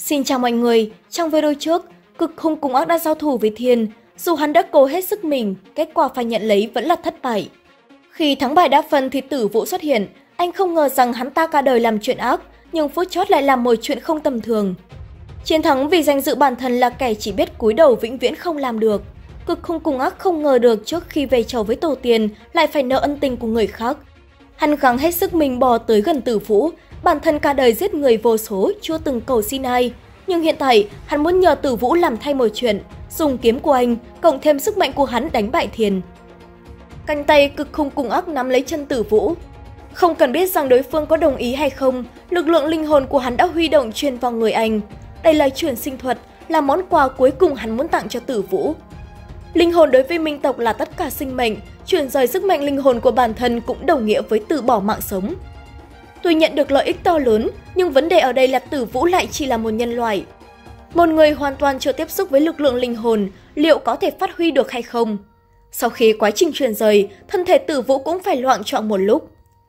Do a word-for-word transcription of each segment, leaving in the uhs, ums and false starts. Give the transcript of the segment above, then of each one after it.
Xin chào mọi người, trong video trước, cực hung cùng ác đã giao thủ với Thiên. Dù hắn đã cố hết sức mình, kết quả phải nhận lấy vẫn là thất bại. Khi thắng bại đa phần thì Tử Vũ xuất hiện, anh không ngờ rằng hắn ta cả đời làm chuyện ác, nhưng phút chót lại làm một chuyện không tầm thường. Chiến thắng vì danh dự bản thân là kẻ chỉ biết cúi đầu vĩnh viễn không làm được. Cực hung cùng ác không ngờ được trước khi về chầu với tổ tiên lại phải nợ ân tình của người khác. Hắn gắng hết sức mình bò tới gần Tử Vũ, bản thân cả đời giết người vô số, chưa từng cầu xin ai. Nhưng hiện tại, hắn muốn nhờ Tử Vũ làm thay một chuyện, dùng kiếm của anh, cộng thêm sức mạnh của hắn đánh bại Thiên. Cánh tay cực hung cùng ác nắm lấy chân Tử Vũ. Không cần biết rằng đối phương có đồng ý hay không, lực lượng linh hồn của hắn đã huy động truyền vào người anh. Đây là chuyển sinh thuật, là món quà cuối cùng hắn muốn tặng cho Tử Vũ. Linh hồn đối với Minh tộc là tất cả sinh mệnh, chuyển rời sức mạnh linh hồn của bản thân cũng đồng nghĩa với từ bỏ mạng sống. Tuy nhận được lợi ích to lớn, nhưng vấn đề ở đây là Tử Vũ lại chỉ là một nhân loại. Một người hoàn toàn chưa tiếp xúc với lực lượng linh hồn, liệu có thể phát huy được hay không? Sau khi quá trình chuyển rời, thân thể Tử Vũ cũng phải loạng choạng một lúc.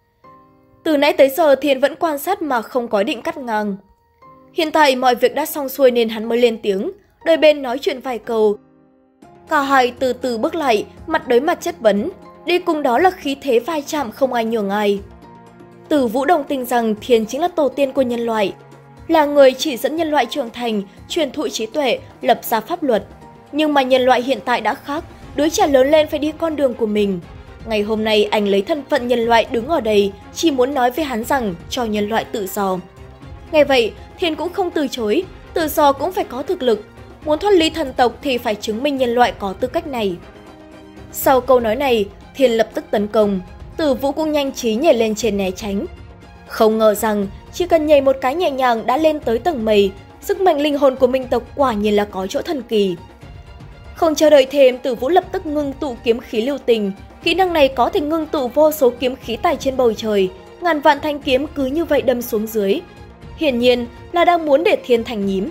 Từ nãy tới giờ Thiên vẫn quan sát mà không có định cắt ngang. Hiện tại mọi việc đã xong xuôi nên hắn mới lên tiếng, đôi bên nói chuyện vài câu. Cả hai từ từ bước lại, mặt đối mặt chất vấn, đi cùng đó là khí thế vai chạm không ai nhường ai. Tử Vũ đồng tình rằng Thiên chính là tổ tiên của nhân loại, là người chỉ dẫn nhân loại trưởng thành, truyền thụ trí tuệ, lập ra pháp luật. Nhưng mà nhân loại hiện tại đã khác, đứa trẻ lớn lên phải đi con đường của mình. Ngày hôm nay anh lấy thân phận nhân loại đứng ở đây, chỉ muốn nói với hắn rằng cho nhân loại tự do. Nghe vậy, Thiên cũng không từ chối, tự do cũng phải có thực lực. Muốn thoát ly thần tộc thì phải chứng minh nhân loại có tư cách này. Sau câu nói này, Thiên lập tức tấn công. Tử Vũ cũng nhanh trí nhảy lên trên né tránh. Không ngờ rằng chỉ cần nhảy một cái nhẹ nhàng đã lên tới tầng mây, sức mạnh linh hồn của Minh tộc quả nhiên là có chỗ thần kỳ. Không chờ đợi thêm, Tử Vũ lập tức ngưng tụ kiếm khí lưu tình. Kỹ năng này có thể ngưng tụ vô số kiếm khí tại trên bầu trời, ngàn vạn thanh kiếm cứ như vậy đâm xuống dưới. Hiển nhiên là đang muốn để Thiên thành nhím.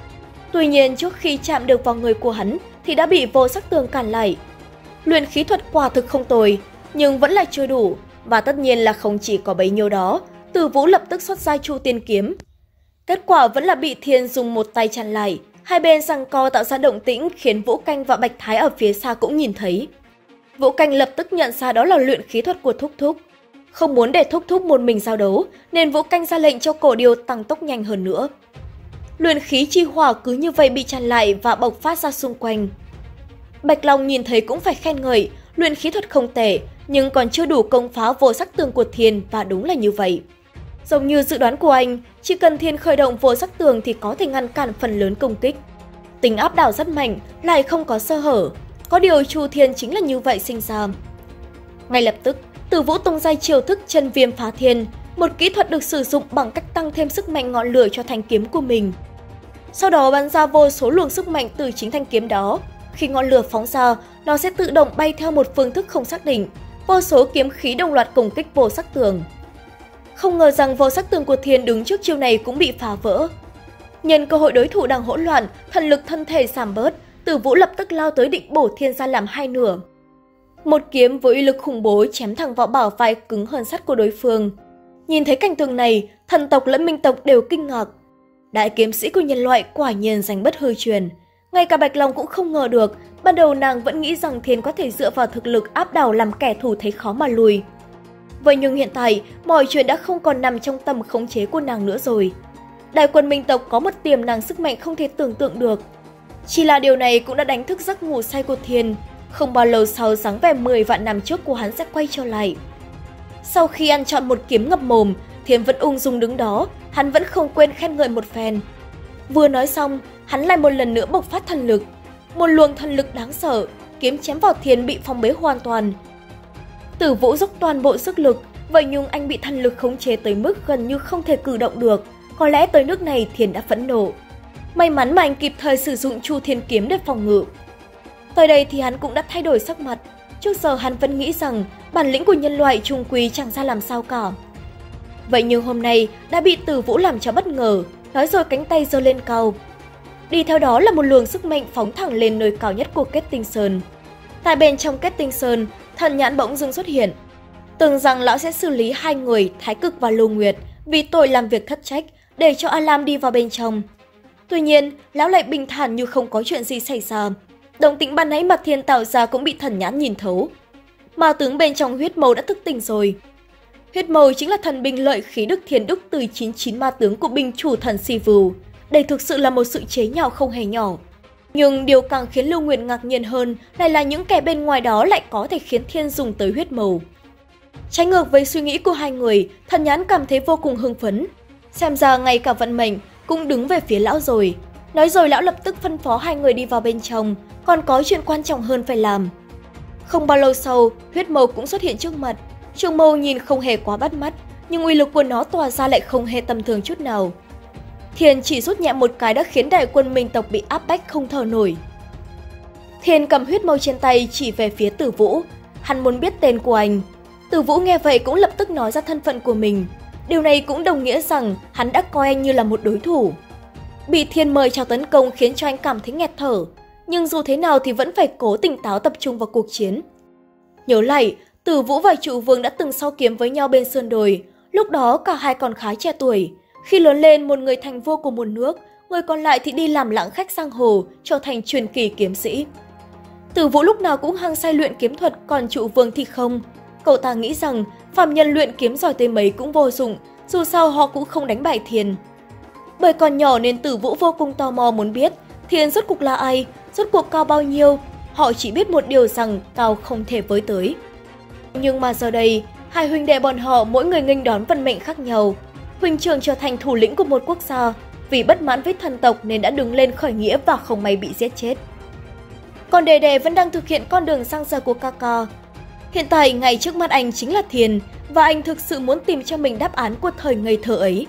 Tuy nhiên trước khi chạm được vào người của hắn thì đã bị vô sắc tường cản lại. Luyện khí thuật quả thực không tồi, nhưng vẫn là chưa đủ, và tất nhiên là không chỉ có bấy nhiêu đó. Tử Vũ lập tức xuất ra Chu Tiên kiếm. Kết quả vẫn là bị Thiên dùng một tay chặn lại, hai bên giằng co tạo ra động tĩnh khiến Vũ Canh và Bạch Thái ở phía xa cũng nhìn thấy. Vũ Canh lập tức nhận ra đó là luyện khí thuật của Thúc Thúc. Không muốn để Thúc Thúc một mình giao đấu, nên Vũ Canh ra lệnh cho Cổ Điều tăng tốc nhanh hơn nữa. Luyện khí chi hỏa cứ như vậy bị chặn lại và bộc phát ra xung quanh. Bạch Long nhìn thấy cũng phải khen ngợi, luyện khí thuật không tệ, nhưng còn chưa đủ công phá vô sắc tường của Thiên, và đúng là như vậy. Giống như dự đoán của anh, chỉ cần Thiên khởi động vô sắc tường thì có thể ngăn cản phần lớn công kích. Tính áp đảo rất mạnh, lại không có sơ hở. Có điều Chu Thiên chính là như vậy sinh ra. Ngay lập tức, Tử Vũ tung ra chiêu thức chân viêm phá thiên, một kỹ thuật được sử dụng bằng cách tăng thêm sức mạnh ngọn lửa cho thanh kiếm của mình. Sau đó bắn ra vô số luồng sức mạnh từ chính thanh kiếm đó. Khi ngọn lửa phóng ra, nó sẽ tự động bay theo một phương thức không xác định. Vô số kiếm khí đồng loạt công kích vô sắc tường. Không ngờ rằng vô sắc tường của Thiên đứng trước chiêu này cũng bị phá vỡ. Nhân cơ hội đối thủ đang hỗn loạn, thần lực thân thể giảm bớt, Tử Vũ lập tức lao tới định bổ Thiên ra làm hai nửa. Một kiếm với uy lực khủng bố chém thẳng vào bả vai cứng hơn sắt của đối phương. Nhìn thấy cảnh tượng này, thần tộc lẫn Minh tộc đều kinh ngạc. Đại kiếm sĩ của nhân loại quả nhiên danh bất hư truyền. Ngay cả Bạch Long cũng không ngờ được, ban đầu nàng vẫn nghĩ rằng Thiên có thể dựa vào thực lực áp đảo làm kẻ thù thấy khó mà lùi. Vậy nhưng hiện tại, mọi chuyện đã không còn nằm trong tầm khống chế của nàng nữa rồi. Đại quân Minh tộc có một tiềm năng sức mạnh không thể tưởng tượng được. Chỉ là điều này cũng đã đánh thức giấc ngủ say của Thiên. Không bao lâu sau, dáng vẻ mười vạn năm trước của hắn sẽ quay trở lại. Sau khi ăn trọn một kiếm ngập mồm, Thiên vẫn ung dung đứng đó, hắn vẫn không quên khen ngợi một phen. Vừa nói xong, hắn lại một lần nữa bộc phát thần lực. Một luồng thần lực đáng sợ, kiếm chém vào Thiên bị phong bế hoàn toàn. Tử Vũ dốc toàn bộ sức lực, vậy nhưng anh bị thần lực khống chế tới mức gần như không thể cử động được. Có lẽ tới nước này Thiên đã phẫn nộ. May mắn mà anh kịp thời sử dụng Chu Thiên kiếm để phòng ngự. Tới đây thì hắn cũng đã thay đổi sắc mặt. Trước giờ hắn vẫn nghĩ rằng bản lĩnh của nhân loại trung quy chẳng ra làm sao cả. Vậy nhưng hôm nay đã bị Tử Vũ làm cho bất ngờ, nói rồi cánh tay giơ lên cao. Đi theo đó là một luồng sức mạnh phóng thẳng lên nơi cao nhất của Kết Tinh Sơn. Tại bên trong Kết Tinh Sơn, thần nhãn bỗng dưng xuất hiện. Tưởng rằng lão sẽ xử lý hai người Thái Cực và Lưu Nguyệt vì tội làm việc thất trách, để cho A Lam đi vào bên trong. Tuy nhiên, lão lại bình thản như không có chuyện gì xảy ra. Động tĩnh ban nãy mà Thiên tạo ra cũng bị thần nhãn nhìn thấu. Ma tướng bên trong huyết mâu đã thức tỉnh rồi. Huyết mâu chính là thần binh lợi khí đức thiên đức từ chín mươi chín ma tướng của binh chủ thần Si Vưu. Đây thực sự là một sự chế nhạo không hề nhỏ. Nhưng điều càng khiến Lưu Nguyệt ngạc nhiên hơn lại là những kẻ bên ngoài đó lại có thể khiến Thiên dùng tới huyết mâu. Trái ngược với suy nghĩ của hai người, thần nhãn cảm thấy vô cùng hưng phấn. Xem ra ngay cả vận mệnh cũng đứng về phía lão rồi. Nói rồi lão lập tức phân phó hai người đi vào bên trong, còn có chuyện quan trọng hơn phải làm. Không bao lâu sau, huyết mâu cũng xuất hiện trước mặt. Trường mâu nhìn không hề quá bắt mắt, nhưng uy lực của nó tỏa ra lại không hề tầm thường chút nào. Thiên chỉ rút nhẹ một cái đã khiến đại quân Minh tộc bị áp bách không thở nổi. Thiên cầm huyết mâu trên tay chỉ về phía Tử Vũ, hắn muốn biết tên của anh. Tử Vũ nghe vậy cũng lập tức nói ra thân phận của mình. Điều này cũng đồng nghĩa rằng hắn đã coi anh như là một đối thủ. Bị Thiên mời chào tấn công khiến cho anh cảm thấy nghẹt thở, nhưng dù thế nào thì vẫn phải cố tỉnh táo tập trung vào cuộc chiến. Nhớ lại, Tử Vũ và Trụ Vương đã từng so kiếm với nhau bên sơn đồi, lúc đó cả hai còn khá trẻ tuổi. Khi lớn lên, một người thành vua của một nước, người còn lại thì đi làm lãng khách giang hồ, trở thành truyền kỳ kiếm sĩ. Tử Vũ lúc nào cũng hăng say luyện kiếm thuật, còn Trụ Vương thì không. Cậu ta nghĩ rằng phàm nhân luyện kiếm giỏi tới mấy cũng vô dụng, dù sao họ cũng không đánh bại Thiên. Bởi còn nhỏ nên Tử Vũ vô cùng tò mò muốn biết Thiên rốt cuộc là ai, rốt cuộc cao bao nhiêu. Họ chỉ biết một điều rằng cao không thể với tới. Nhưng mà giờ đây, hai huynh đệ bọn họ mỗi người nghênh đón vận mệnh khác nhau. Huynh trưởng trở thành thủ lĩnh của một quốc gia, vì bất mãn với thần tộc nên đã đứng lên khởi nghĩa và không may bị giết chết. Còn Đề Đề vẫn đang thực hiện con đường sang giờ của ca ca. Hiện tại ngay trước mắt anh chính là Thiên, và anh thực sự muốn tìm cho mình đáp án của thời ngây thơ ấy.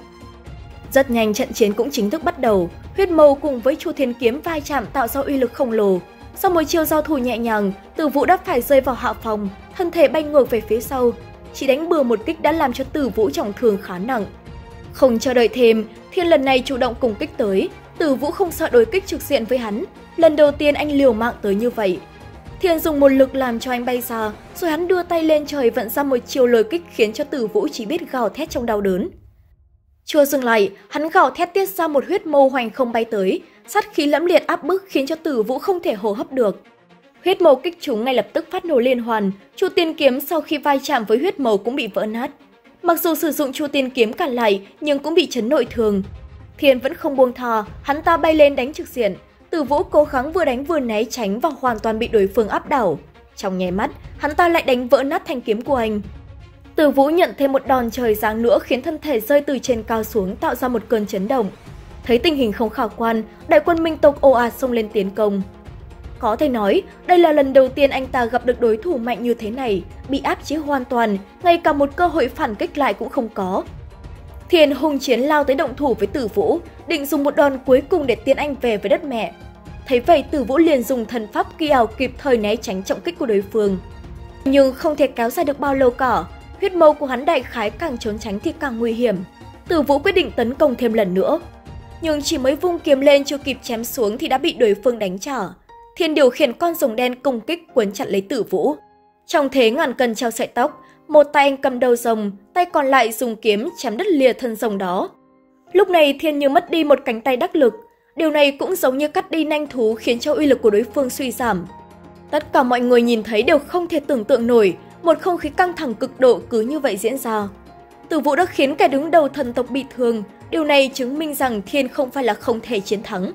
Rất nhanh trận chiến cũng chính thức bắt đầu, huyết mâu cùng với Chu Thiên kiếm vai chạm tạo ra uy lực khổng lồ. Sau một chiêu giao thủ nhẹ nhàng, Tử Vũ đã phải rơi vào hạ phòng, thân thể bay ngược về phía sau. Chỉ đánh bừa một kích đã làm cho Tử Vũ trọng thương khá nặng. Không chờ đợi thêm, Thiên lần này chủ động cùng kích tới. Tử Vũ không sợ đối kích trực diện với hắn. Lần đầu tiên anh liều mạng tới như vậy. Thiên dùng một lực làm cho anh bay ra, rồi hắn đưa tay lên trời vận ra một chiều lôi kích khiến cho Tử Vũ chỉ biết gào thét trong đau đớn. Chưa dừng lại, hắn gào thét tiết ra một huyết mâu hoành không bay tới, sát khí lẫm liệt áp bức khiến cho Tử Vũ không thể hô hấp được. Huyết mâu kích chúng ngay lập tức phát nổ liên hoàn, Chu Tiên kiếm sau khi vai chạm với huyết mâu cũng bị vỡ nát. Mặc dù sử dụng Chu Tiên kiếm cản lại nhưng cũng bị chấn nội thương. Thiên vẫn không buông tha, hắn ta bay lên đánh trực diện. Tử Vũ cố gắng vừa đánh vừa né tránh và hoàn toàn bị đối phương áp đảo. Trong nháy mắt, hắn ta lại đánh vỡ nát thanh kiếm của anh. Tử Vũ nhận thêm một đòn trời giáng nữa khiến thân thể rơi từ trên cao xuống tạo ra một cơn chấn động. Thấy tình hình không khả quan, đại quân Minh tộc ồ ạt xông lên tiến công. Có thể nói, đây là lần đầu tiên anh ta gặp được đối thủ mạnh như thế này, bị áp chế hoàn toàn, ngay cả một cơ hội phản kích lại cũng không có. Thiên hùng chiến lao tới động thủ với Tử Vũ, định dùng một đòn cuối cùng để tiễn anh về với đất mẹ. Thấy vậy, Tử Vũ liền dùng thần pháp kỳ ảo kịp thời né tránh trọng kích của đối phương. Nhưng không thể kéo dài được bao lâu cả, huyết mâu của hắn đại khái càng trốn tránh thì càng nguy hiểm. Tử Vũ quyết định tấn công thêm lần nữa. Nhưng chỉ mới vung kiếm lên chưa kịp chém xuống thì đã bị đối phương đánh trả. Thiên điều khiển con rồng đen công kích quấn chặn lấy Tử Vũ. Trong thế ngàn cân treo sợi tóc, một tay anh cầm đầu rồng, tay còn lại dùng kiếm chém đứt lìa thân rồng đó. Lúc này Thiên như mất đi một cánh tay đắc lực. Điều này cũng giống như cắt đi nanh thú khiến cho uy lực của đối phương suy giảm. Tất cả mọi người nhìn thấy đều không thể tưởng tượng nổi, một không khí căng thẳng cực độ cứ như vậy diễn ra. Tử Vũ đã khiến kẻ đứng đầu thần tộc bị thương, điều này chứng minh rằng Thiên không phải là không thể chiến thắng.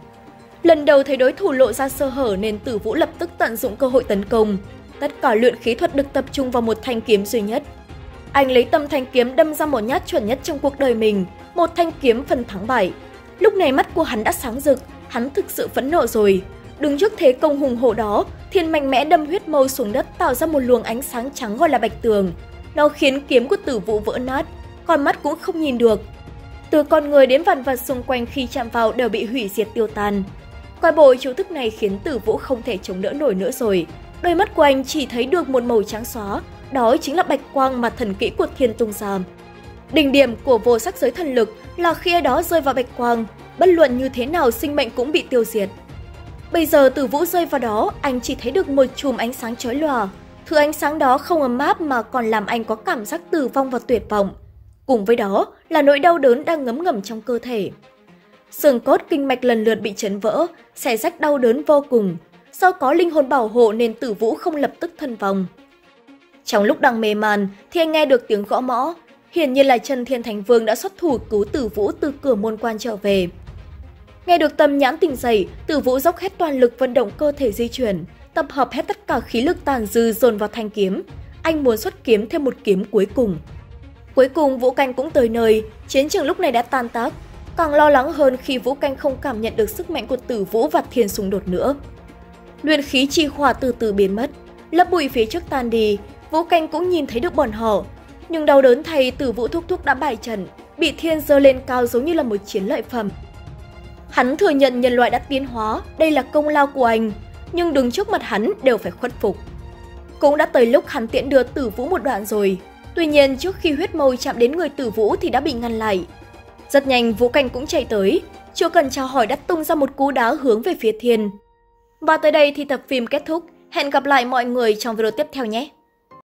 Lần đầu thấy đối thủ lộ ra sơ hở nên Tử Vũ lập tức tận dụng cơ hội tấn công. Tất cả luyện khí thuật được tập trung vào một thanh kiếm duy nhất. Anh lấy tâm thanh kiếm đâm ra một nhát chuẩn nhất trong cuộc đời mình, một thanh kiếm phần thắng bại. Lúc này mắt của hắn đã sáng rực, hắn thực sự phẫn nộ rồi. Đứng trước thế công hùng hổ đó, Thiên mạnh mẽ đâm huyết mâu xuống đất tạo ra một luồng ánh sáng trắng gọi là bạch tường. Nó khiến kiếm của Tử Vũ vỡ nát, con mắt cũng không nhìn được. Từ con người đến vạn vật xung quanh khi chạm vào đều bị hủy diệt tiêu tan. Coi bộ chiêu thức này khiến Tử Vũ không thể chống đỡ nổi nữa rồi. Đôi mắt của anh chỉ thấy được một màu trắng xóa, đó chính là bạch quang mà thần kỹ của Thiên tung ra. Đỉnh điểm của vô sắc giới thần lực là khi ai đó rơi vào bạch quang, bất luận như thế nào sinh mệnh cũng bị tiêu diệt. Bây giờ Tử Vũ rơi vào đó, anh chỉ thấy được một chùm ánh sáng chói lòa. Thứ ánh sáng đó không ấm áp mà còn làm anh có cảm giác tử vong và tuyệt vọng. Cùng với đó là nỗi đau đớn đang ngấm ngầm trong cơ thể. Xương cốt kinh mạch lần lượt bị chấn vỡ, xé rách đau đớn vô cùng. Do có linh hồn bảo hộ nên Tử Vũ không lập tức thân vong. Trong lúc đang mê man thì anh nghe được tiếng gõ mõ. Hiển nhiên là Chân Thiên Thánh Vương đã xuất thủ cứu Tử Vũ từ cửa môn quan trở về. Nghe được tâm nhãn tỉnh dậy, Tử Vũ dốc hết toàn lực vận động cơ thể di chuyển, tập hợp hết tất cả khí lực tàn dư dồn vào thanh kiếm. Anh muốn xuất kiếm thêm một kiếm cuối cùng. Cuối cùng Vũ Canh cũng tới nơi, chiến trường lúc này đã tan tác. Càng lo lắng hơn khi Vũ Canh không cảm nhận được sức mạnh của Tử Vũ và Thiên xung đột nữa. Luyện khí chi hỏa từ từ biến mất, lớp bụi phía trước tan đi, Vũ Canh cũng nhìn thấy được bọn họ. Nhưng đau đớn thay, Tử Vũ thúc thúc đã bại trận, bị Thiên giơ lên cao giống như là một chiến lợi phẩm. Hắn thừa nhận nhân loại đã tiến hóa, đây là công lao của anh, nhưng đứng trước mặt hắn đều phải khuất phục. Cũng đã tới lúc hắn tiễn đưa Tử Vũ một đoạn rồi. Tuy nhiên trước khi huyết mâu chạm đến người Tử Vũ thì đã bị ngăn lại. Rất nhanh Vũ Canh cũng chạy tới, chưa cần chào hỏi đã tung ra một cú đá hướng về phía Thiên. Và tới đây thì tập phim kết thúc. Hẹn gặp lại mọi người trong video tiếp theo nhé!